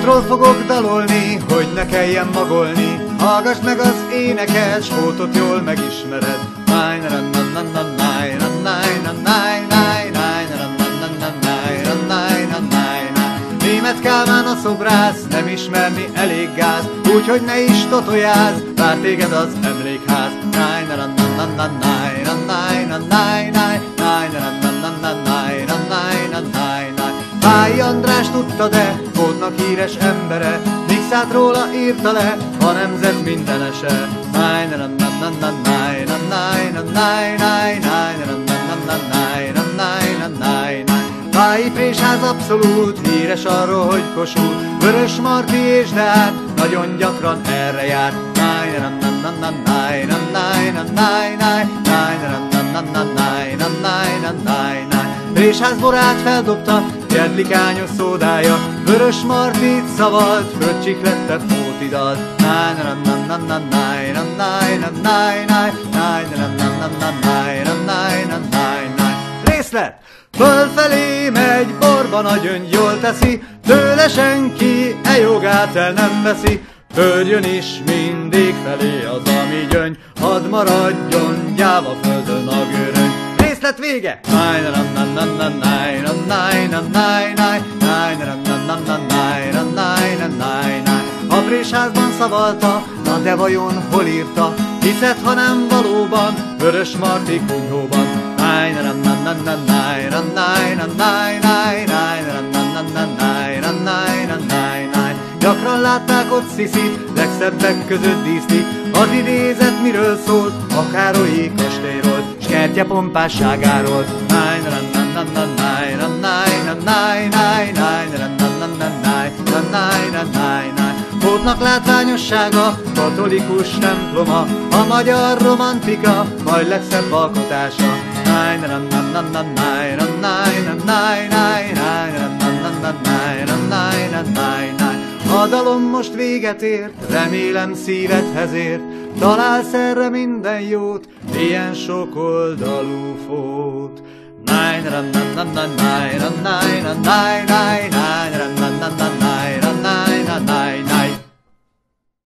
Skótról fogok dalolni, hogy ne kelljen magolni. Hallgass meg az éneket, skótot jól megismered. Német Kálmán a szobrász, nem ismerni elég gáz, úgyhogy ne is totojázz, vár téged az emlékház. Pályi András tudta, de Skótnak híres embere, míg szállt róla írta le a nemzet mindenese. Pályi Présház abszolút híres arról, hogy Kossuth, Vörös Marti és Deák nagyon gyakran erre jár. Présház borát feldobta, Jedlikányos szódája, Vörös Martit szavalt, Fröccsiklettet hótidalt. Részlet! Fölfelé megy, borba nagy öngy jól teszi, tőle senki e jogát el nem veszi. Törjön is mindig felé az, ami gyöngy, hadd maradjon gyáva földön a göröny. Részlet vége! A Présházban szavalta, na de vajon hol írta? Hiszed, ha nem valóban, Vörös Marti kunyhóban. Gyakran látták ott Sziszit, legszebbek között díszlik. Az idézet miről szólt? A Károlyi kastélyról, s kertje pompásságáról. Skótnak látványossága, katolikus temploma, a magyar romantika, majd legszebb alkotása. A dalom most véget ért, remélem szívedhez ért, találsz erre minden jót, ilyen sokoldalú fót. Nine,